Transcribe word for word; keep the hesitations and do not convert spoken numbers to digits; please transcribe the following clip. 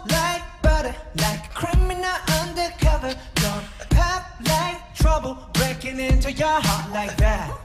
like butter, like a criminal undercover. Don't pop like trouble, breaking into your heart like that.